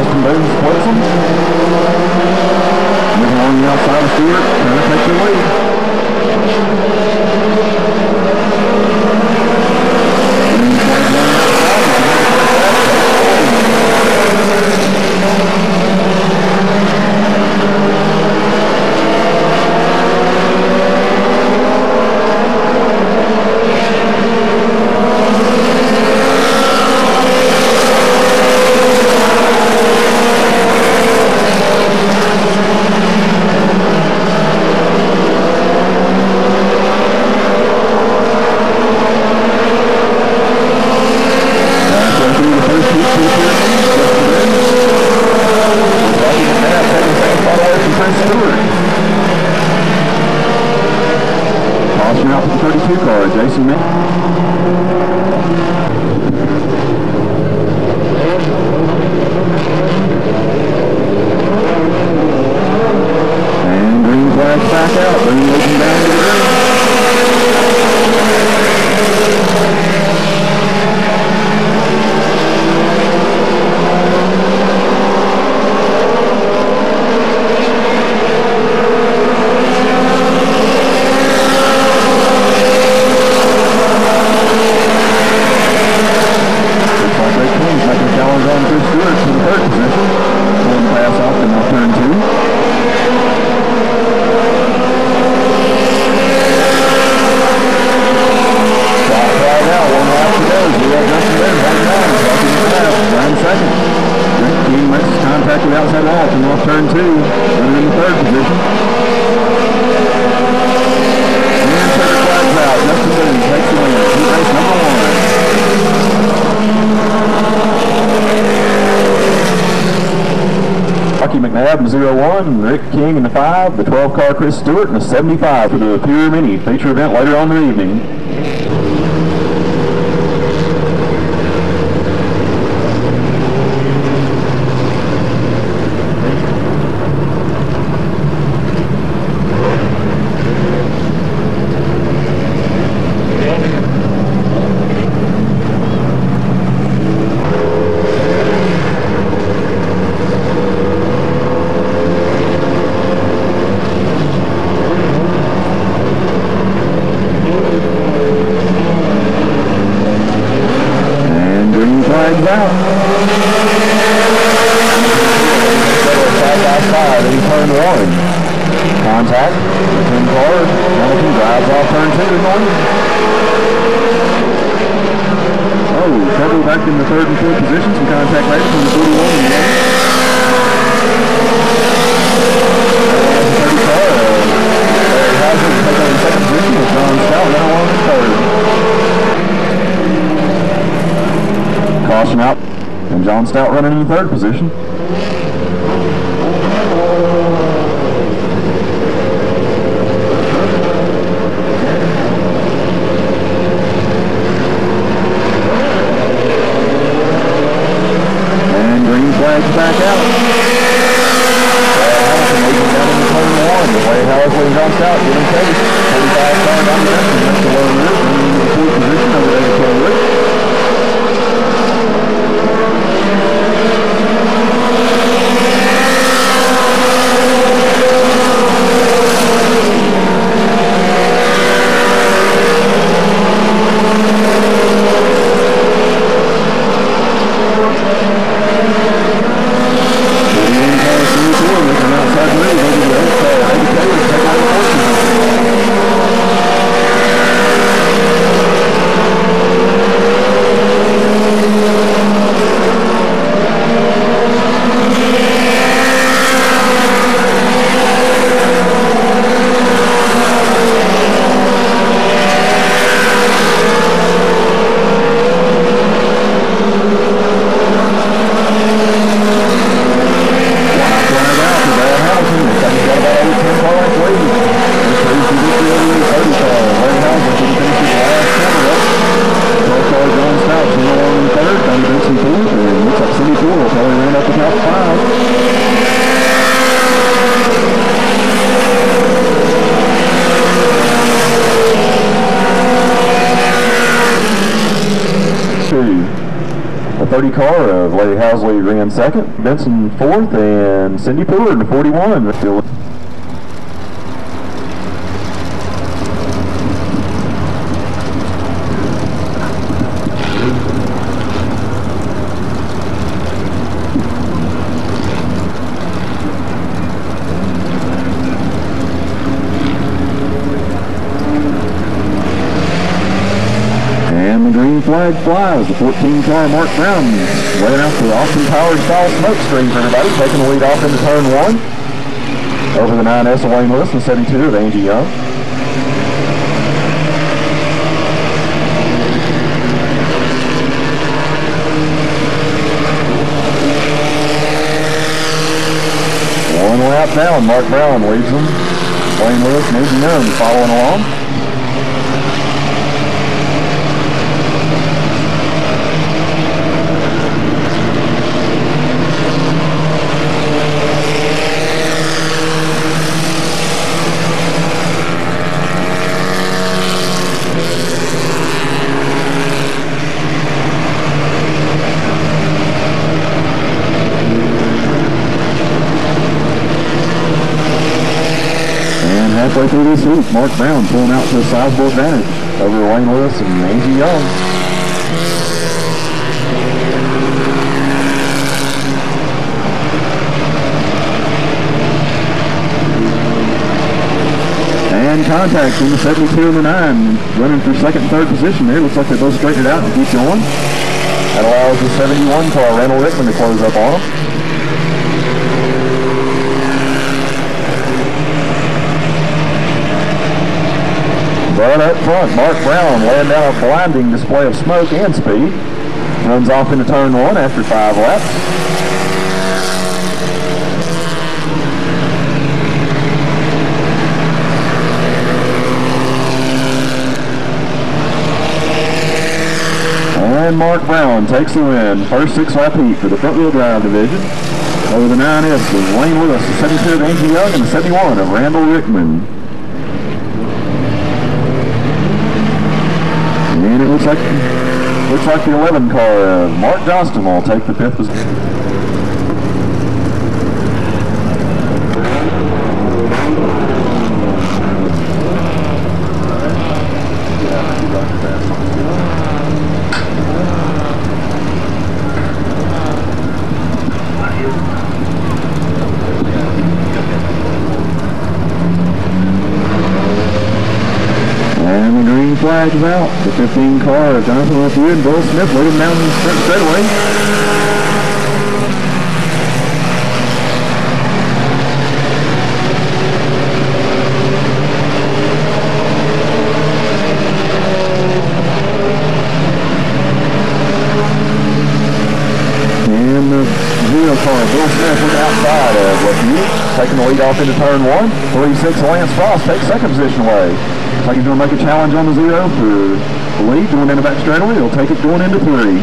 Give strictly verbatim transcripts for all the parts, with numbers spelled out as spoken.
Justin Boone splits them. Moving on the outside of Stewart, trying to take the lead. Out for the thirty-two car, Jason Mick. And green flags back out. Green leading down to the green. Outside wall, come off turn two, running in the third position. And center flags out. Justin Boone takes the lead. Heat race number one. Rocky McNabb in the zero one, Rick King in the five, the twelve car Chris Stewart in the seventy-five for the Pure Mini feature event later on in the evening. Out. Side by side in turn one. Contact between cars. Jonathan drives off turn two in one. Oh, trouble back in the third and fourth position. Some contact right between the forty-one and the thirty car. Larry Hauser will take on the second position with John Stout now on the third. Caution out, and John Stout running in the third position. And green flags back out. Hamilton leading down in the turn one. The way Howard and John Stout getting chase. thirty-five car domination. That's the low rear, running in the fourth position over there to Kelly. three car of Larry Housley ran second, Benson fourth, and Cindy Poor in the forty-one. Still flag flies. The fourteen car Mark Brown laying out the Austin Power style smoke screen for everybody, taking the lead off into turn one. Over the nine S of Wayne Lewis and seventy-two of Angie Young. One lap down, Mark Brown leads them. Wayne Lewis and Angie Young following along. Halfway through this heat, Mark Brown pulling out to a sizable advantage over Wayne Lewis and Angie Young. And contact from the seventy-two and the nine, running for second and third position there. Looks like they both straightened it out and keep going. That allows the seventy-one car, Randall Rickman, to close up on them. But up front, Mark Brown laying down a blinding display of smoke and speed. Runs off into turn one after five laps. And Mark Brown takes the win. First six-lap heat for the front-wheel drive division. Over the nine S of Wayne Lewis, the seventy-two of Angie Young, and the seventy-one of Randall Rickman. And it looks like looks like the eleven car of Mark Johnston will take the fifth position. Flags out. The fifteen car of Jonathan Lefevre and Bill Smith lead him down the front straightaway. And the zero car, Bill Smith, went outside of Lefevre, taking the lead off into turn one. thirty-six Lance Frost takes second position away. Looks like he's going to make a challenge on the zero for the lead going into back straightaway. He'll take it going into three.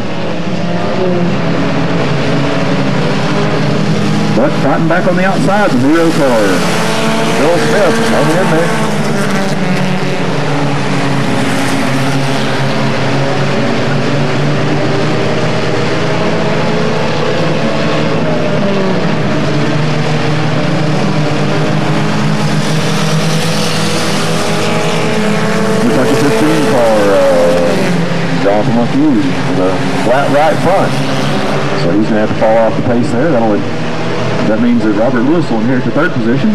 But fighting back on the outside, the zero car. Bill Smith hanging in there. Jonathan Lefevre with a flat right front. So he's going to have to fall off the pace there. That'll, that means that Robert Lewis will inherit the third position.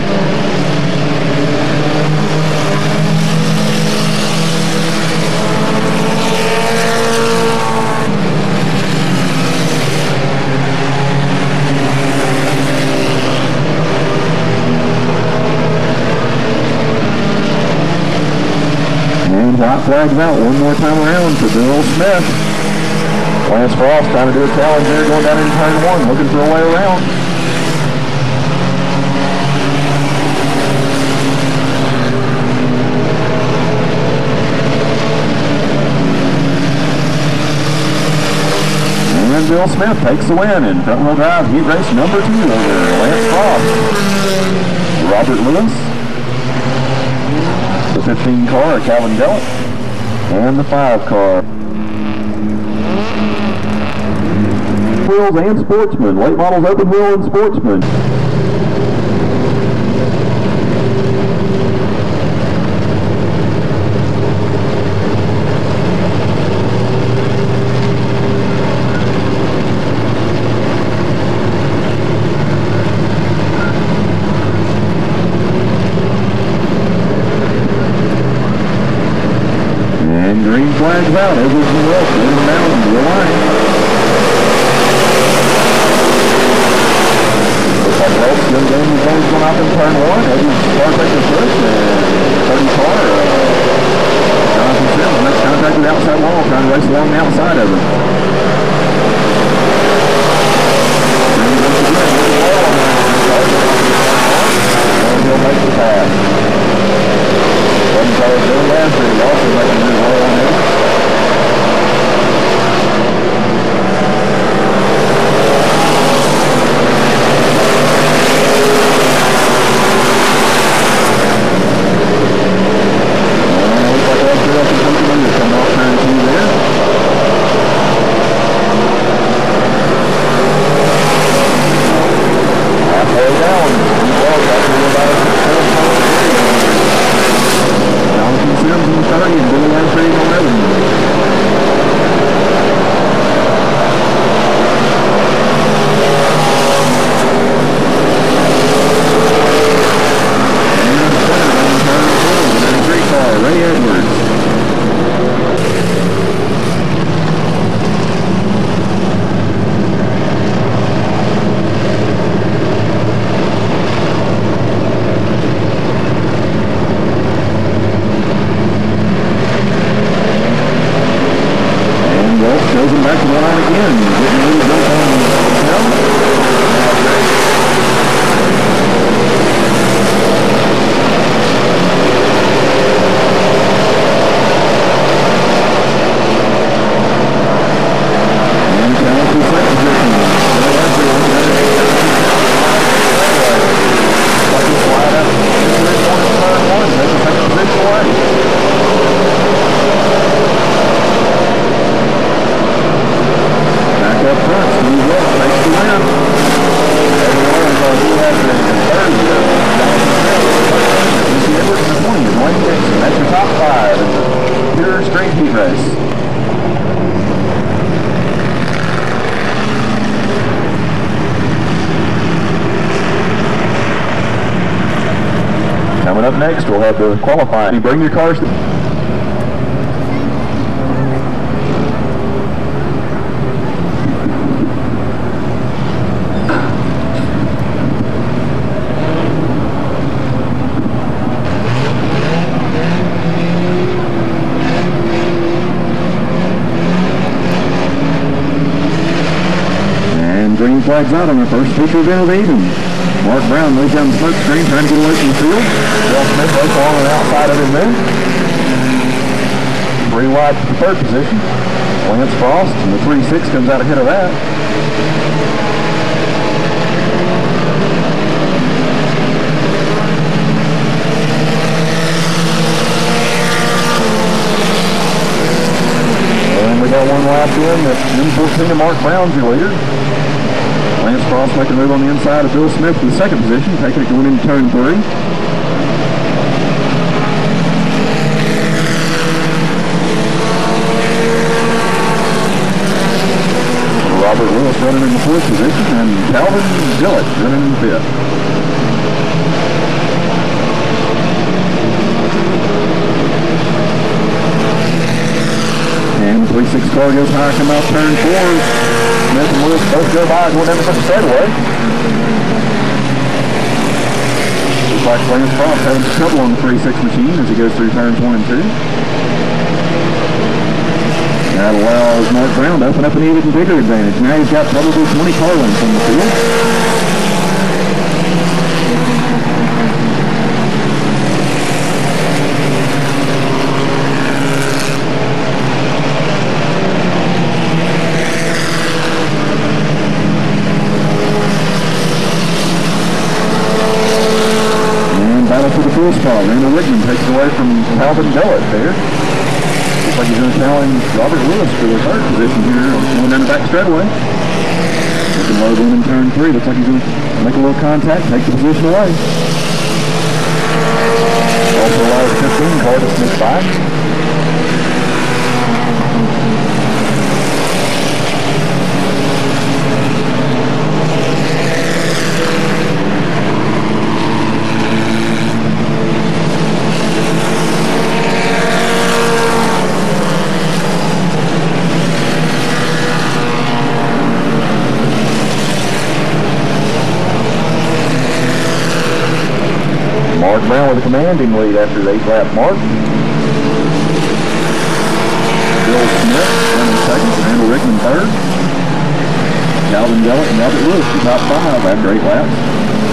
White flags out one more time around for Bill Smith. Lance Frost trying to do a challenge there, going down into turn one, looking for a way around. And Bill Smith takes the win in front wheel drive heat race number two over Lance Frost. Robert Lewis. The fifteen car, Calvin Dellett, and the five car. wheels and sportsman. Late models open wheel and sportsman. And green flags out. Edwards and Wilson in the mountain. The line. Looks like Wilson still getting his own going up in turn one. Edwards car taking first and thirty car. Uh, Jonathan Sims makes contact with the outside wall, trying to race along the outside of him. And he'll make the pass. Wasn't always doing last year. He also making his way on him. Coming up next, we'll have the qualifying. You bring your cars to... And green flags out on the first feature event of the evening. Mark Brown lays down the smoke screen, trying to get away from the field. Bill Smith goes along on the outside of him there. Three wide to the third position. Lance Frost, and the three six comes out ahead of that. And we got one lap in. That's M fourteen and Mark Brown's your leader. Lance Frost making a move on the inside of Bill Smith for the second position, taking it going into turn three. Robert Lewis running in the fourth position, and Calvin Dillett running in the fifth. And the three six car goes high, come out turn four. Smith and Lewis both go by going down the front straightaway. Looks like Lance Frost having trouble on the three six machine as he goes through turns one and two. That allows Mark Brown to open up an even bigger advantage. Now he's got probably twenty car lengths on the field. For the full spot. Randall Rigdon takes it away from Calvin Dillett there. Looks like he's going to challenge Robert Lewis for the third position here going down the back straightaway. Looking low going in turn three. Looks like he's going to make a little contact, take the position away. Also allows fifteen car to sneak by. Mark Brown with a commanding lead after the eight lap mark. Bill Smith running second, Randall Rickman third. Calvin Gellett and Robert Lewis the top five after eight laps.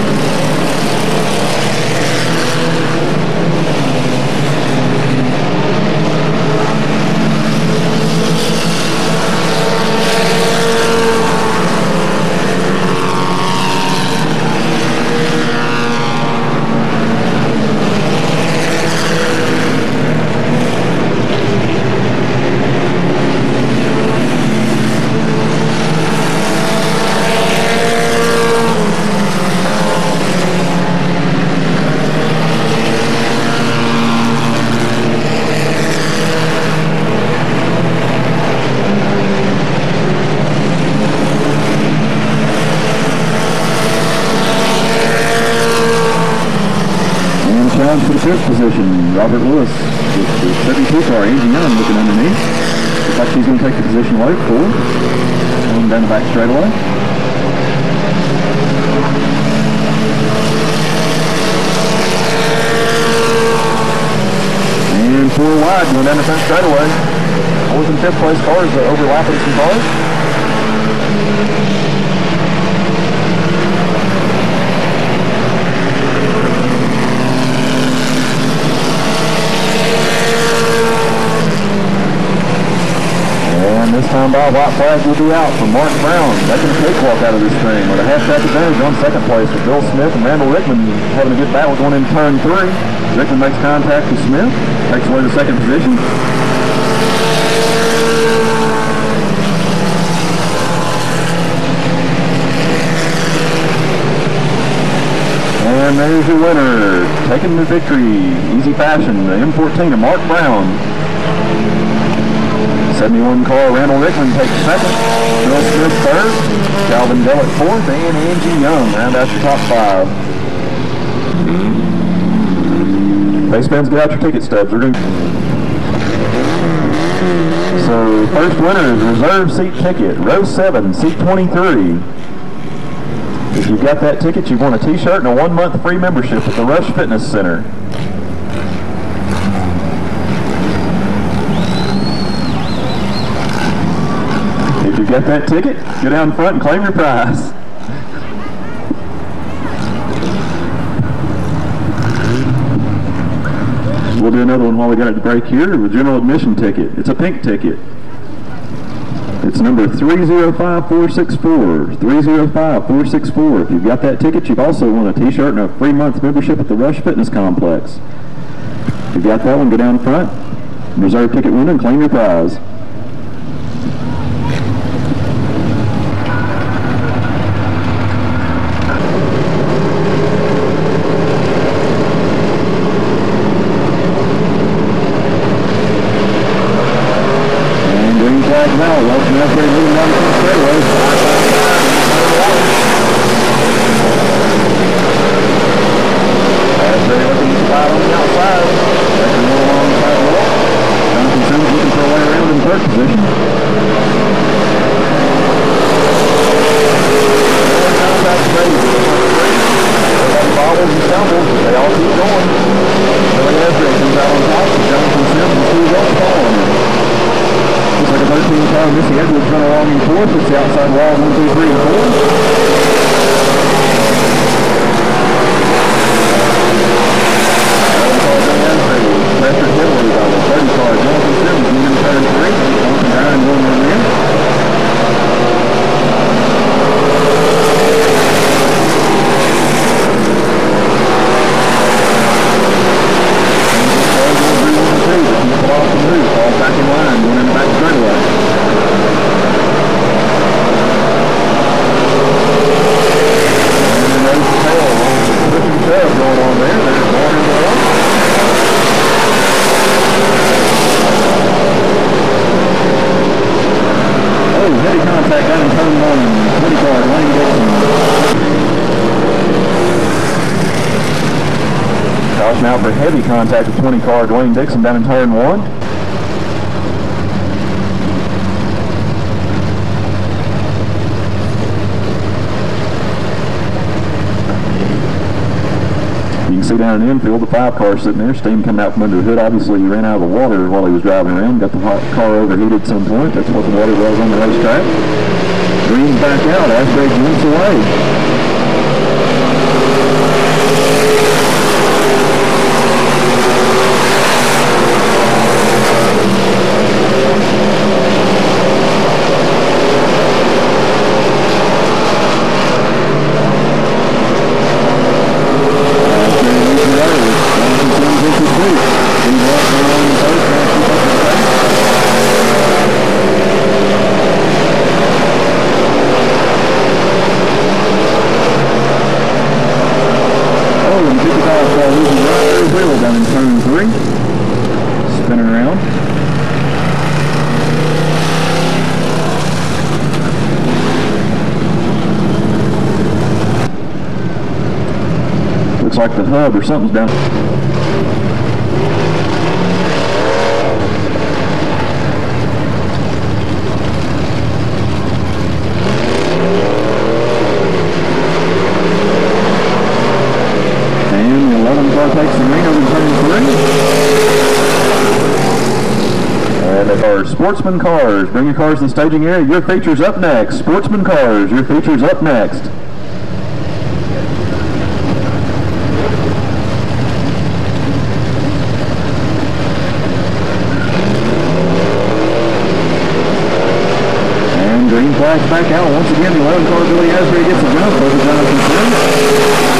For the fifth position, Robert Lewis with the thirty-two car, Angie Young looking underneath. Looks like she's going to take the position away for going down the back straightaway. And four wide going down the front straightaway. Fourth and fifth place cars are overlapping some cars. This time by white flag will be out for Mark Brown, making a cakewalk out of this thing with a half-track advantage on second place with Bill Smith and Randall Rickman having a good battle going into turn three. Rickman makes contact with Smith, takes away the second position. And there's your winner, taking the victory, easy fashion, the M fourteen of Mark Brown. seventy-one car, Randall Rickman takes second, Bill Smith third, Calvin Gellett fourth, and Angie Young round out your top five. Race fans, get out your ticket stubs. We're going So first winner is reserve seat ticket, row seven, seat twenty-three. If you've got that ticket, you've won a t-shirt and a one-month free membership at the Rush Fitness Center. If you got that ticket, go down front and claim your prize. We'll do another one while we got it to break here. The general admission ticket. It's a pink ticket. It's number three zero five four six four. three zero five four six four. If you've got that ticket, you've also won a t-shirt and a free month membership at the Rush Fitness Complex. If you've got that one, go down front, reserve ticket winner, and claim your prize. Now, welcome everybody moving down the straightaway. As they looking to spot on the outside, second one along the side wall. Jonathan Sims looking for a way around in third position. Contact ready. Everybody bobbles and stumbles, but they all keep going. Billy Ezra comes out on top, and Jonathan Sims and Steve Welch following him. Looks like a thirteen car Missy Edwards run along in fourth. It's the outside wall, one, two, three, and four. eleven car Billy Ezra, pressure heavily by the thirty car Jonathan Sims in turn three. Jonathan Ryan going one in. Back in line, going in the back straightaway. watching out for heavy contact with twenty car Dwayne Dixon down in turn one. You can see down in the infield, the five car sitting there, steam coming out from under the hood. Obviously, he ran out of the water while he was driving around. Got the hot car overheated at some point. That's what the water was on the racetrack. Green's back out. Asbury jumps away. Down in turn three, spinning around. Looks like the hub or something's down. And the eleven car takes the ring over in turn three. And they are Sportsman Cars. Bring your cars to the staging area. Your feature's up next. Sportsman Cars, your feature's up next. And green flags back out. Once again, the eleven car Billy Asbury gets a jump over Jonathan Sims.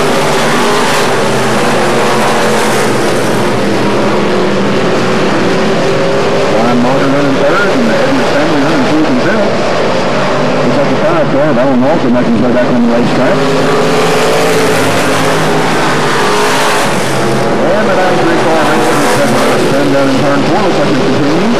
Martin running third, and the Edwards family running fourth and fifth. Looks like the five car, Alan Walker making his way back on the racetrack. And the ninety-three car racing the second car spin down in turn four. Looks like it's continuing.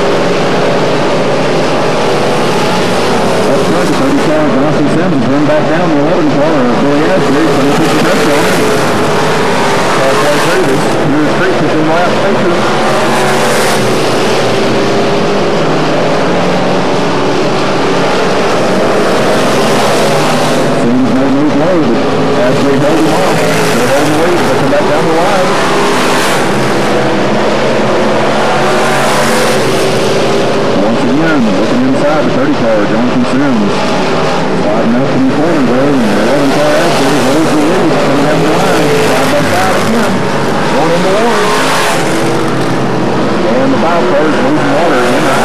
Up front, the thirty car Jonathan Sims is run back down the eleven car Billy Asbury, so he'll put the pressure on it. Halfway through this, here's Creek within last feature. Asbury held him off. They're holding the lead. They'll come back down the line. Once again, looking inside the thirty car, Jonathan Sims. Sliding up in the corner there, and the eleven car Asbury holds the lead. Coming down the line. Side by side again. Going into water. And the five cars losing water in the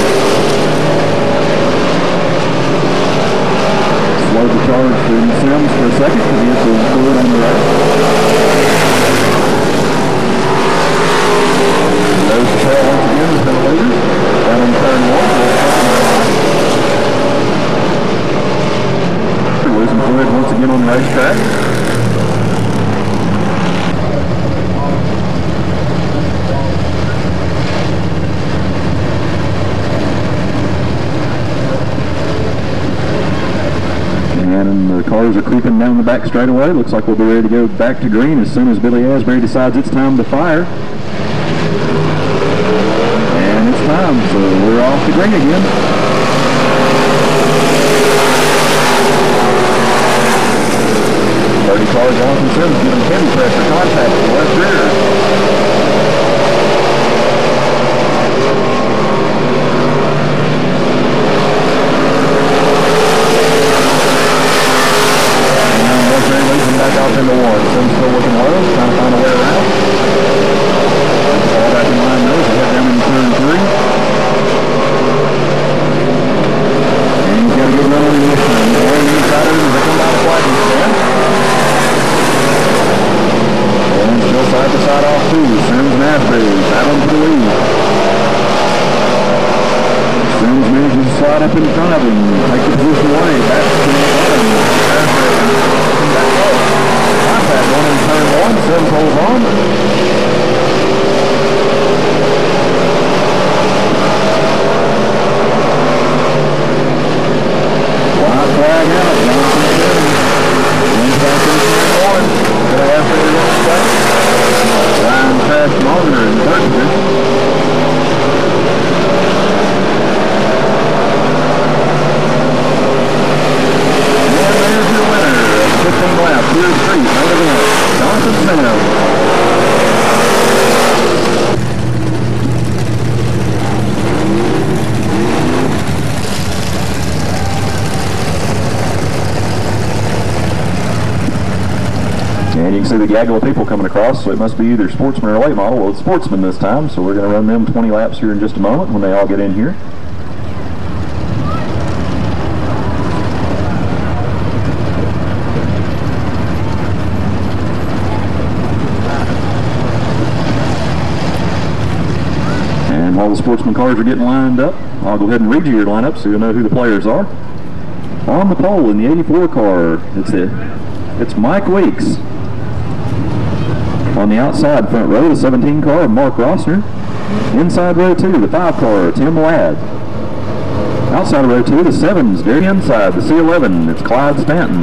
Slowed the charge to Sims for a second to get the fluid on the right. There's the trail once again, has been a leader. Down in turn one. Losing fluid once again on the racetrack. And the cars are creeping down the back straightaway. Looks like we'll be ready to go back to green as soon as Billy Asbury decides it's time to fire. And it's time, so we're off to green again. thirty car Jonathan Sims giving heavy pressure contact to the left rear. Back out into one. Sims still looking low, trying to find a way around. All back in line now as we head down into turn three. And he's got a good run on the inside. He's on the inside of him as they come down the flagging stand. And still side to side off two. Sims and Asbury battling for the lead. Sims manages to slide up in front of him, take the position away, back to the bottom. Asbury back low. Contact one in turn one, Sims holds on. Wide flag out, Jonathan Sims. Wins back in turn one. Gonna have to run straight. fifteen laps. Here Street, main event. Jonathan Sims. And you can see the gaggle of people coming across, so it must be either sportsman or late model. Well, it's sportsman this time, so we're going to run them twenty laps here in just a moment when they all get in here. And while the sportsman cars are getting lined up, I'll go ahead and read you your lineup so you'll know who the players are. On the pole in the eighty-four car, it's, it. it's Mike Weeks. On the outside front row, the seventeen car, Mark Rossner. Inside row two, the five car, Tim Ladd. Outside of row two, the sevens. Very inside, the C eleven, it's Clyde Stanton.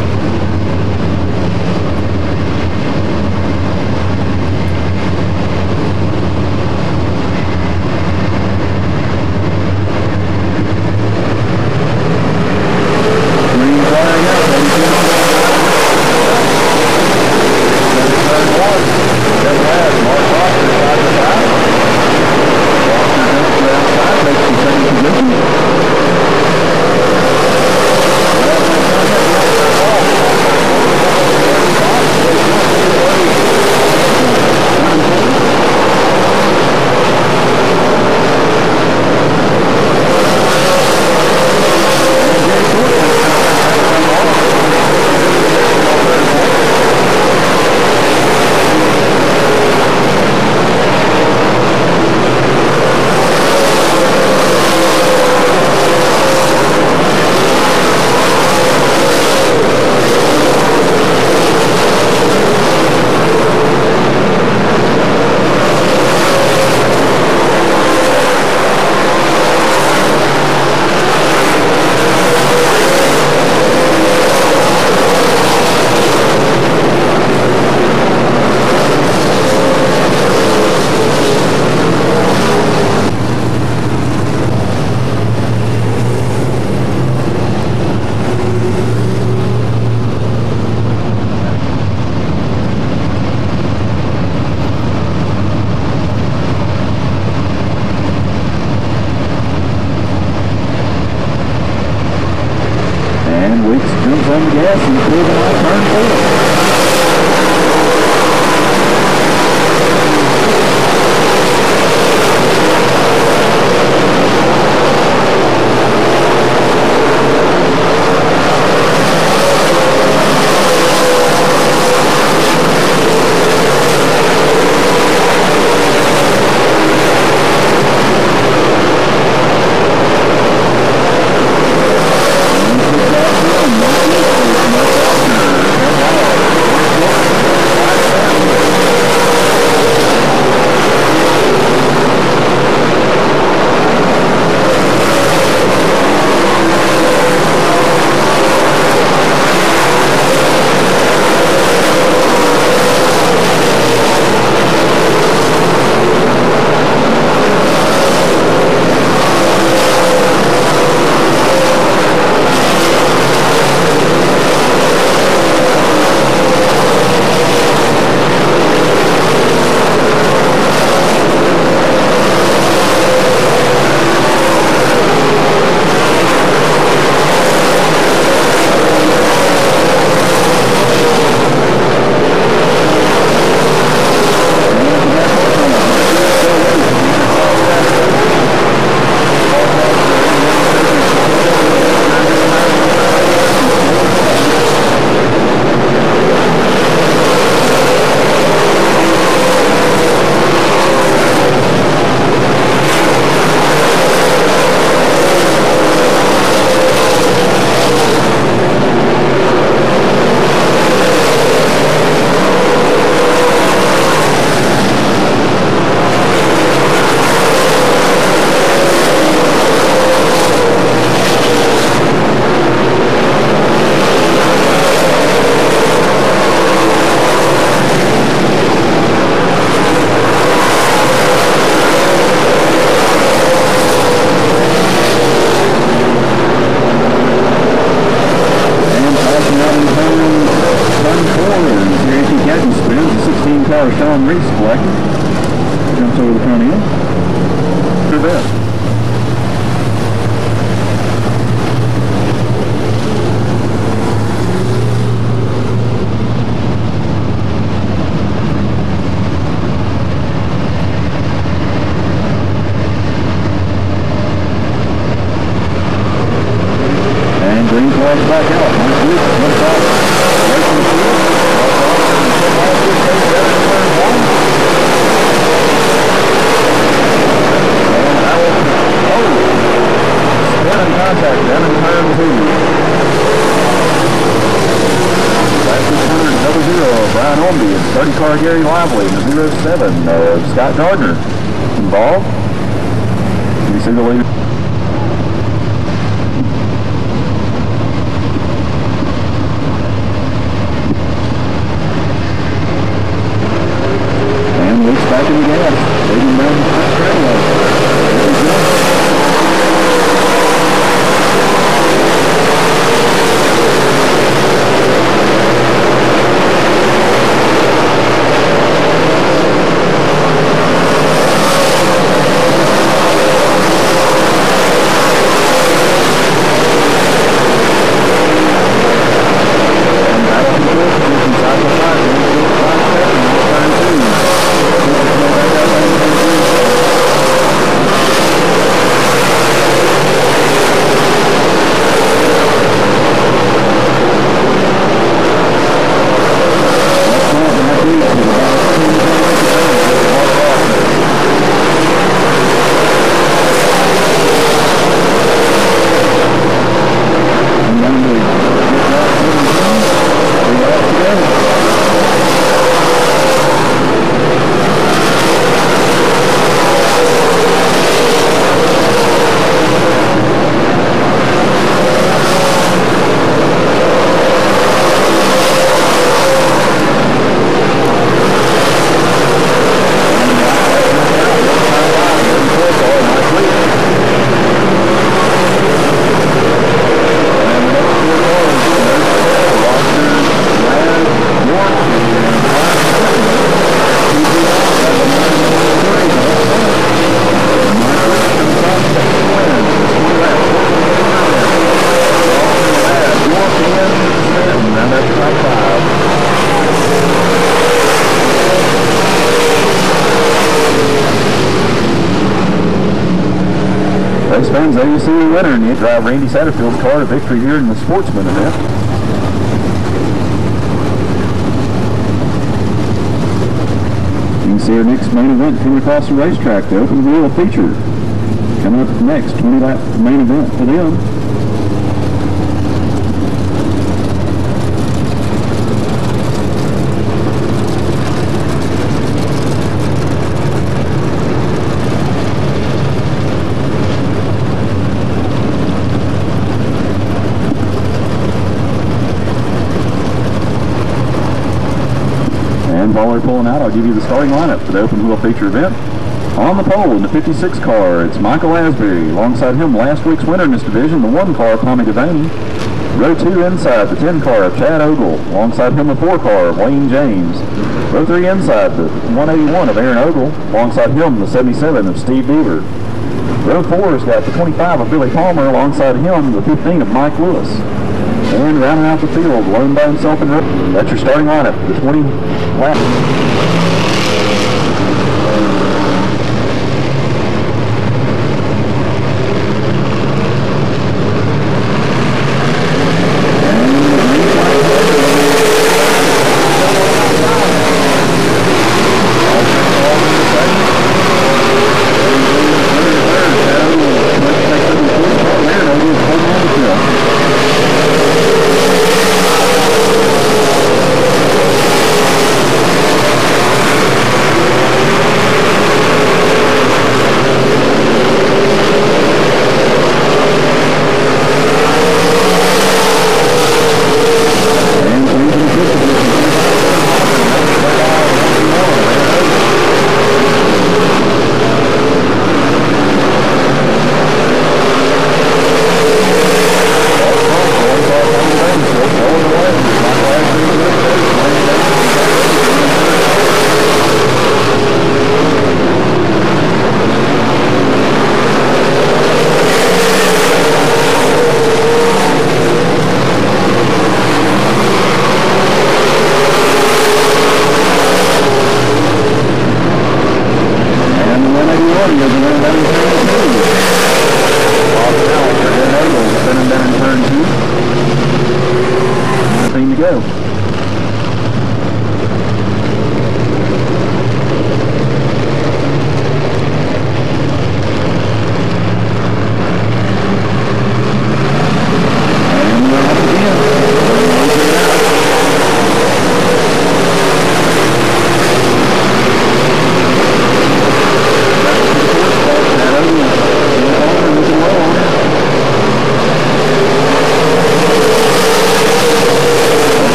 On the gas and moving on turn four. Wow. turn four is Cherokee Captain spins. The sixteen car Sean Reese collected. Jumps over the front end. To that. Green flags back out. Nice loop. One side. Away from the field. And that will, oh, spin and contact down in turn two. Last six hundred, double zero, Brian Ormby. It's thirty car Gary Lively. And the zero seven, uh, Scott Gardner involved. Can you see the leader? Back in the gas, leading down the front straightaway. There we go. And back on the field position, side by side, going to the five seven, turn two. Race fans, there you see the winner, and you drive Randy Satterfield's car to victory here in the Sportsman event. You can see our next main event coming across the racetrack, the open wheel feature. Coming up next, twenty lap main event for them. While they're pulling out, I'll give you the starting lineup for the open wheel feature event. On the pole in the fifty-six car, it's Michael Asbury. Alongside him, last week's winner in this division, the one car, Tommy Devaney. Row two inside, the ten car of Chad Ogle. Alongside him, the four car of Wayne James. Row three inside, the one eighty-one of Aaron Ogle. Alongside him, the seventy-seven of Steve Beaver. Row four's got the twenty-five of Billy Palmer. Alongside him, the fifteen of Mike Lewis. And rounding out the field, alone by himself in row. That's your starting lineup for the twenty lap.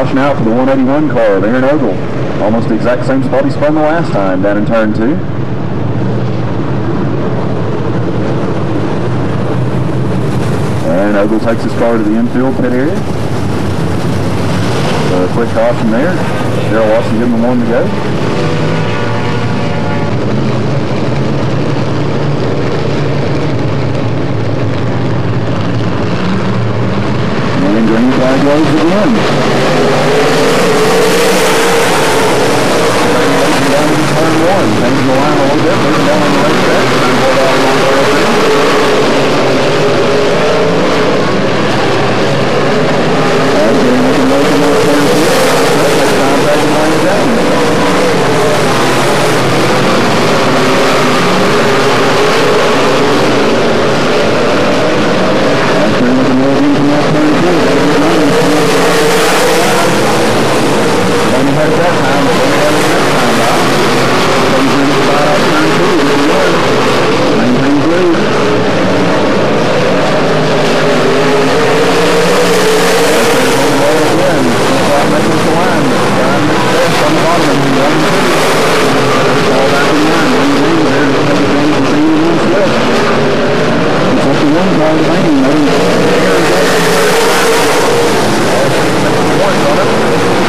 caution out for the one eighty-one car there in Ogle. Almost the exact same spot he spun the last time, down in turn two. And Ogle takes his car to the infield pit area. So a quick caution there. Darrell Watson giving him one to go. And green flag goes again. Down to turn one. Changing the line a little bit. Moving down on the racetrack. Trying to hold out along the racetrack. As they're making motion on turn two. That's contact and line down. As they're making motion on turn two. Only had that time, but only had it that time out. Comes in the spot out turn two. Here we go. Maintains lead. As they're going low again. Still out making the line. Trying to make best on the bottom of the one two. All back in line. One green there to take advantage of the one slip. It's up to one car remaining. No air is up. Points on it.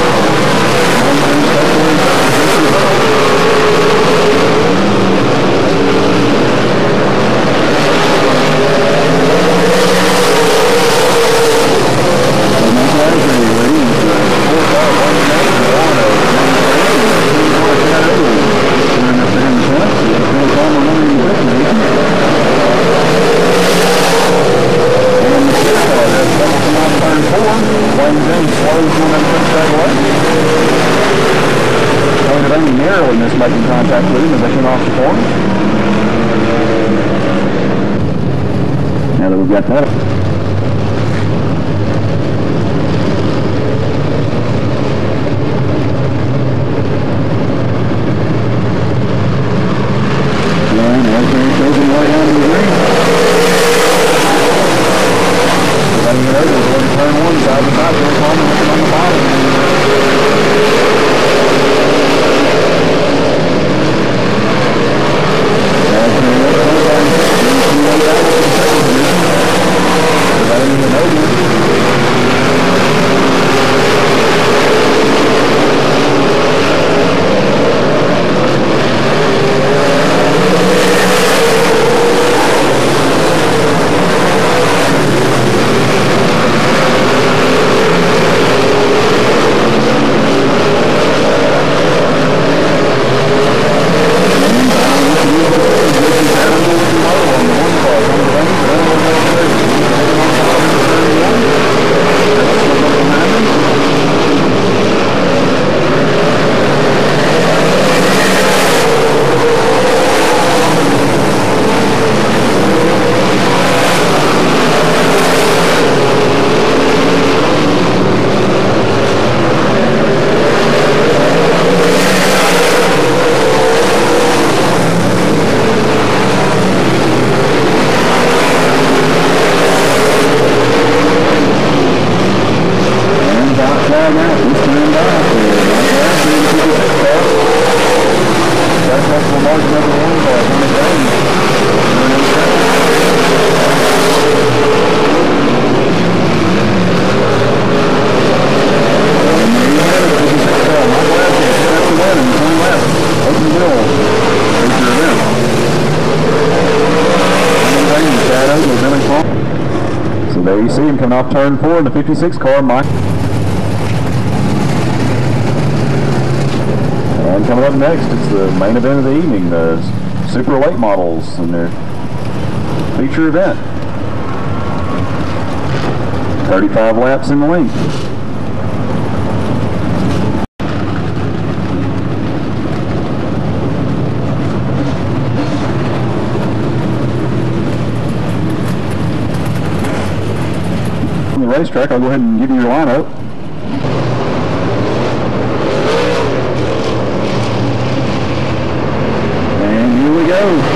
Narrowly missed making contact with him as they came off the corner. Now that we've got that. Line Asbury shows him right down to the green. Letting it over, going to turn one, side to side, Bill Coleman looking on the bottom. So there you see him coming off turn four in the fifty-six car, Mike. And coming up next, it's the main event of the evening, the Super Late Models and their feature event. thirty-five laps in the length. Racetrack, I'll go ahead and give you your lineup. And here we go.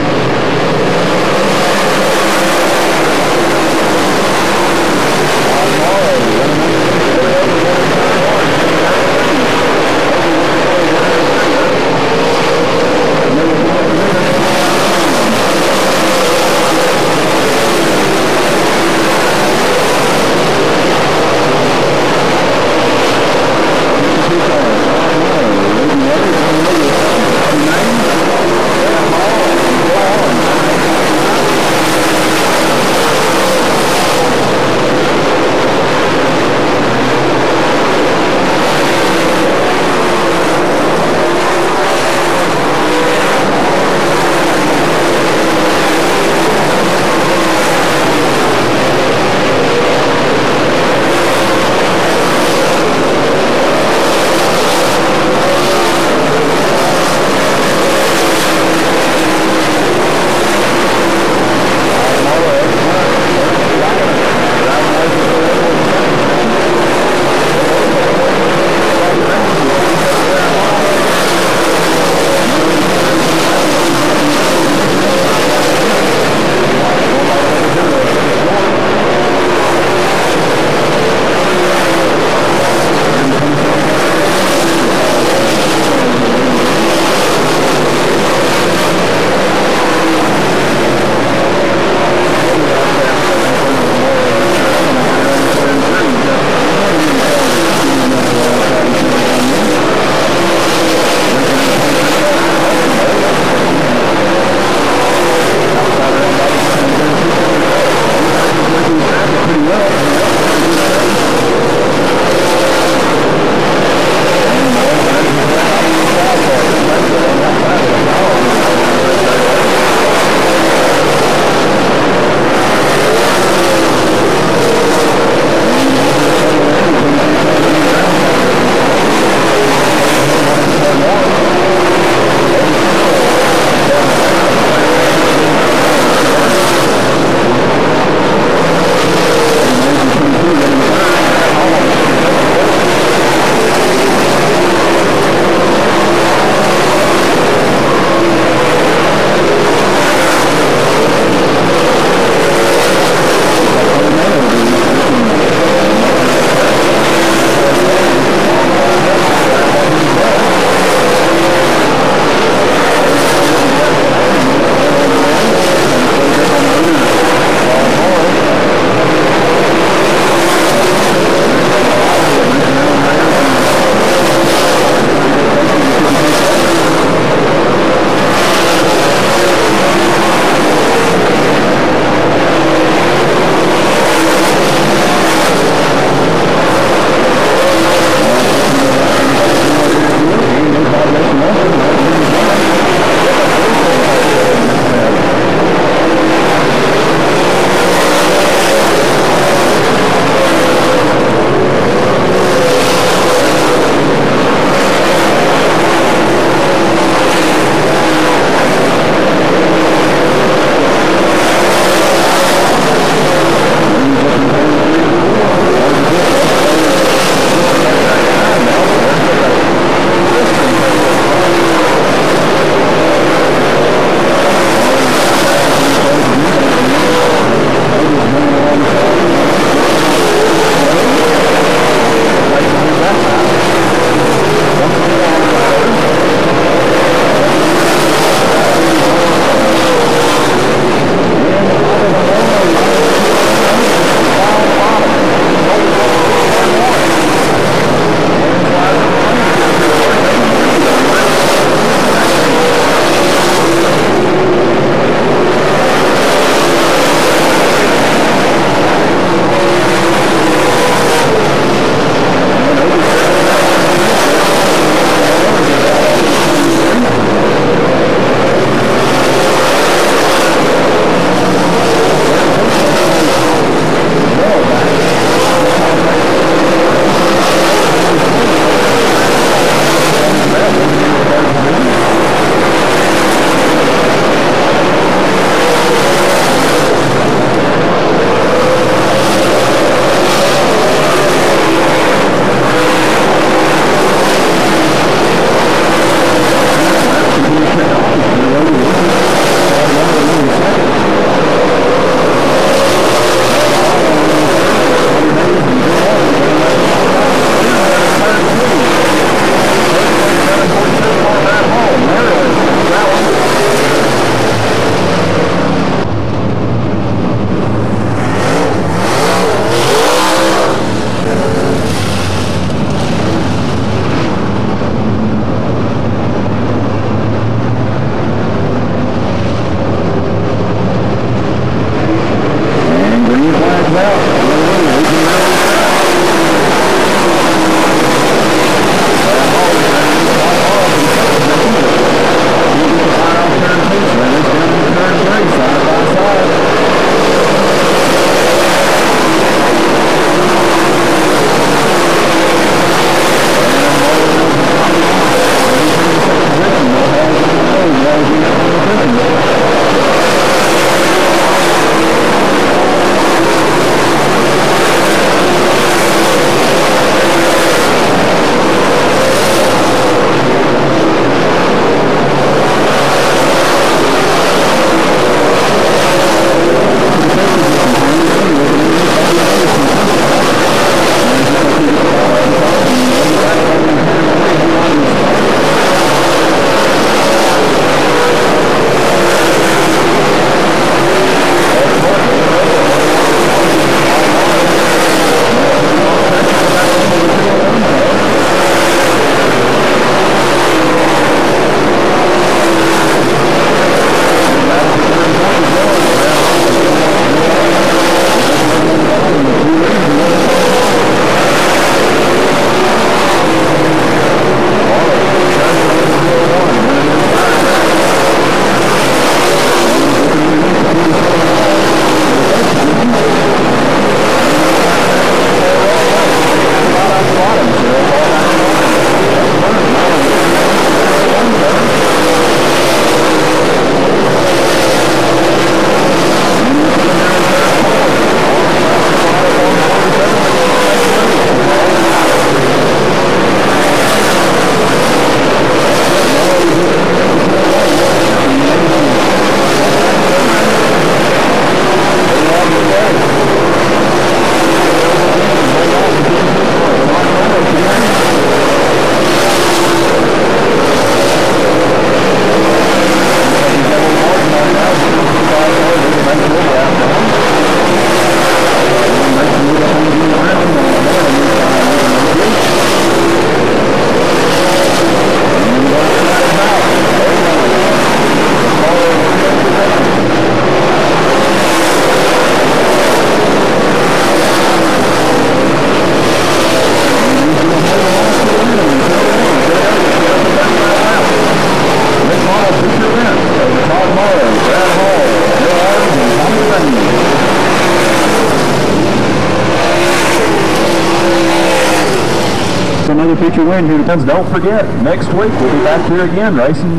another feature win here. Don't forget, next week we'll be back here again racing.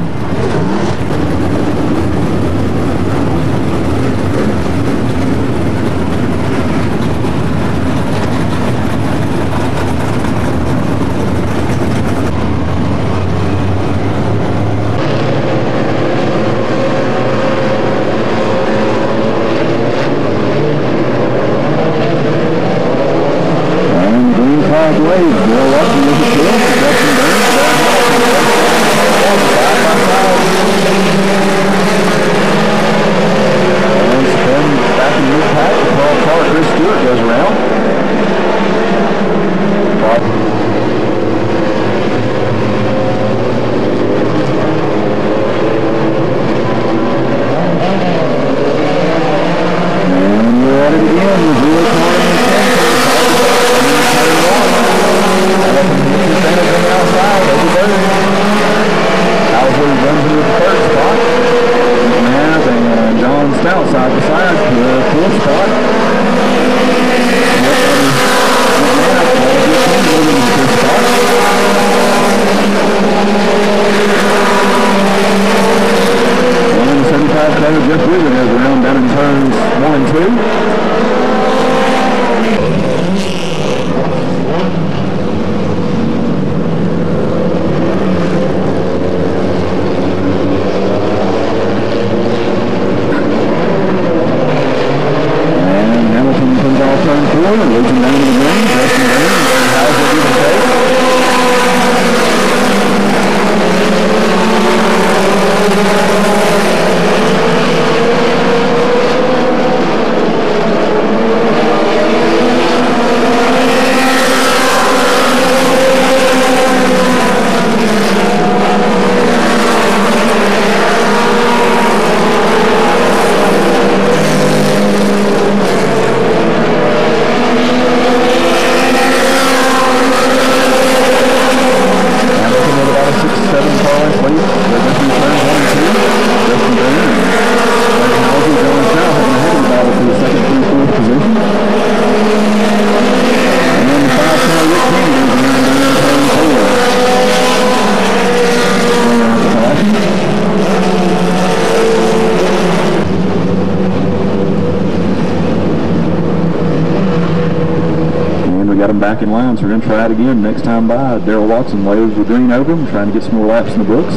Back in line, so we're going to try it again next time by. Daryl Watson waves the green over him, trying to get some more laps in the books.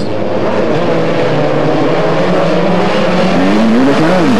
And here they come.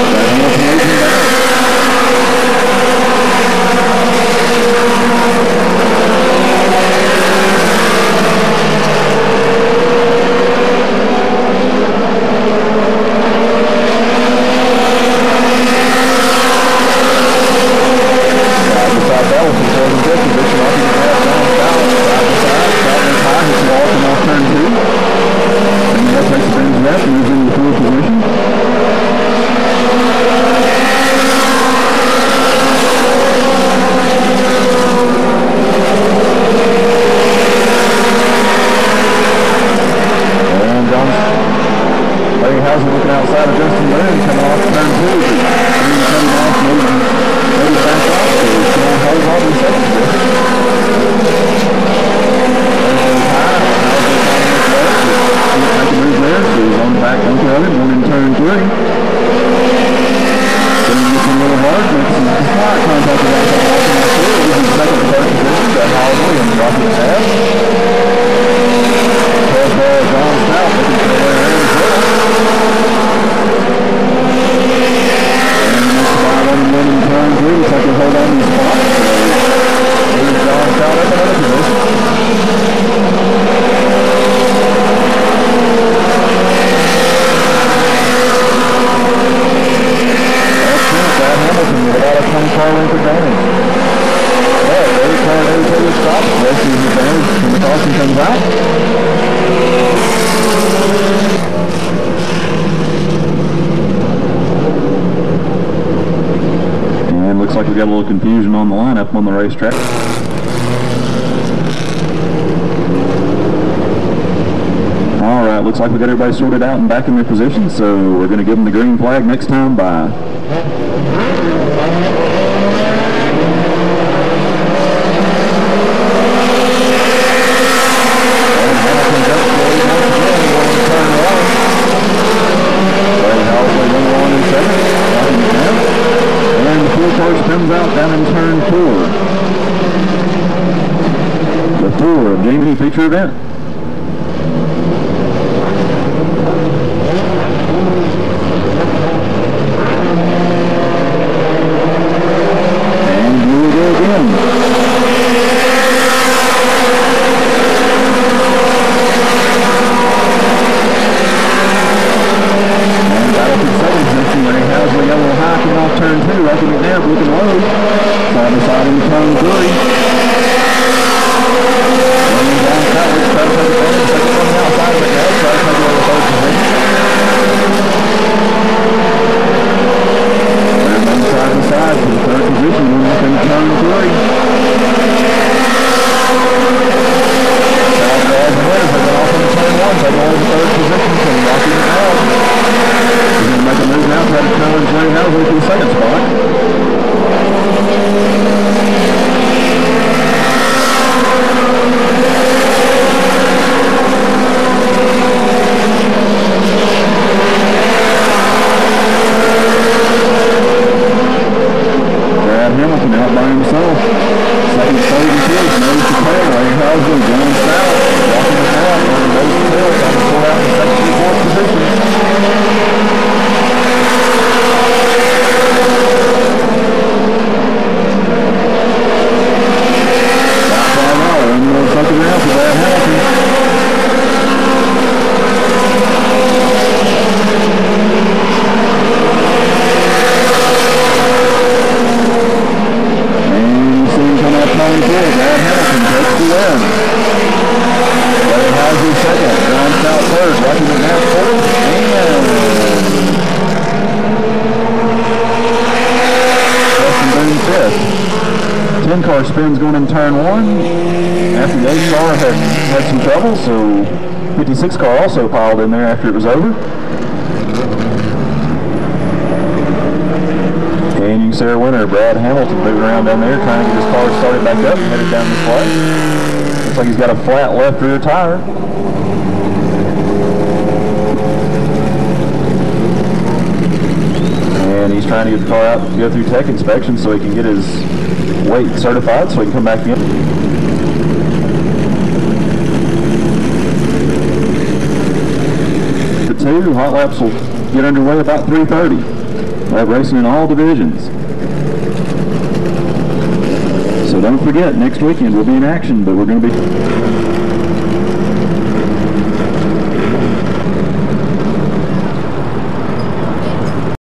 Looks like we got a little confusion on the lineup on the racetrack. All right, looks like we got everybody sorted out and back in their positions, so we're going to give them the green flag next time by. Hamilton jumps the lead once again, going to turn one. Brad Housley number one in second, locking it down. And the fuel car spins out down in turn four. The four of Jamie feature event. ten car spins going in turn one. After the eight car had had some trouble, so fifty-six car also piled in there after it was over. And you can see our winner, Brad Hamilton, moving around down there trying to get his car started back up and headed down this way. Looks like he's got a flat left rear tire. And he's trying to get the car out to go through tech inspection so he can get his weight certified so he can come back in. The two hot laps will get underway about three thirty. We'll have racing in all divisions. So don't forget, next weekend we'll be in action, but we're going to be